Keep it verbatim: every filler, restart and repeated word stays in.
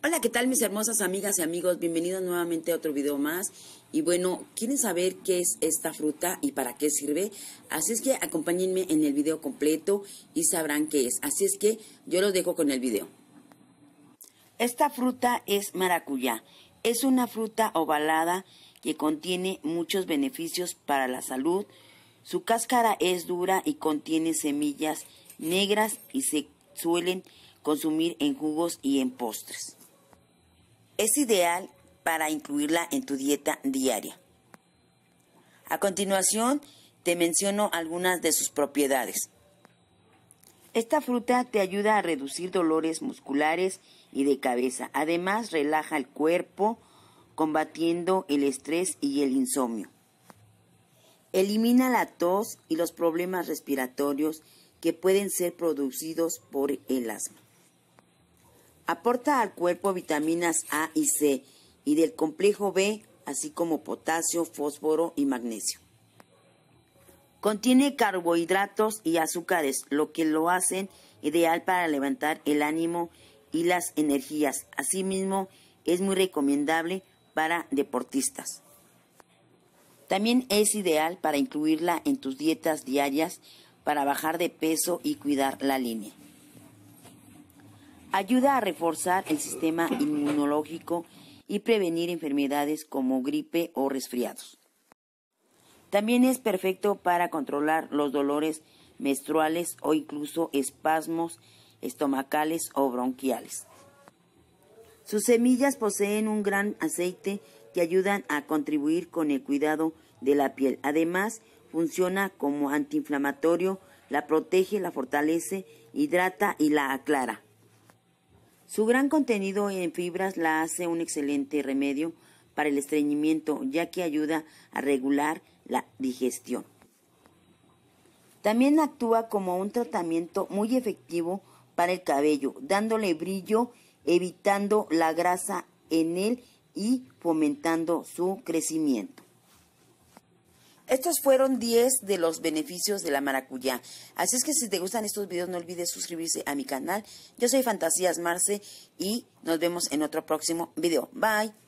Hola, ¿qué tal mis hermosas amigas y amigos? Bienvenidos nuevamente a otro video más. Y bueno, ¿quieren saber qué es esta fruta y para qué sirve? Así es que acompáñenme en el video completo y sabrán qué es. Así es que yo los dejo con el video. Esta fruta es maracuyá. Es una fruta ovalada que contiene muchos beneficios para la salud. Su cáscara es dura y contiene semillas negras y se suelen consumir en jugos y en postres. Es ideal para incluirla en tu dieta diaria. A continuación, te menciono algunas de sus propiedades. Esta fruta te ayuda a reducir dolores musculares y de cabeza. Además, relaja el cuerpo, combatiendo el estrés y el insomnio. Elimina la tos y los problemas respiratorios que pueden ser producidos por el asma. Aporta al cuerpo vitaminas A y C y del complejo B, así como potasio, fósforo y magnesio. Contiene carbohidratos y azúcares, lo que lo hacen ideal para levantar el ánimo y las energías. Asimismo, es muy recomendable para deportistas. También es ideal para incluirla en tus dietas diarias para bajar de peso y cuidar la línea. Ayuda a reforzar el sistema inmunológico y prevenir enfermedades como gripe o resfriados. También es perfecto para controlar los dolores menstruales o incluso espasmos estomacales o bronquiales. Sus semillas poseen un gran aceite que ayudan a contribuir con el cuidado de la piel. Además, funciona como antiinflamatorio, la protege, la fortalece, hidrata y la aclara. Su gran contenido en fibras la hace un excelente remedio para el estreñimiento, ya que ayuda a regular la digestión. También actúa como un tratamiento muy efectivo para el cabello, dándole brillo, evitando la grasa en él y fomentando su crecimiento. Estos fueron diez de los beneficios de la maracuyá. Así es que si te gustan estos videos no olvides suscribirse a mi canal. Yo soy Fantasías Marce y nos vemos en otro próximo video. Bye.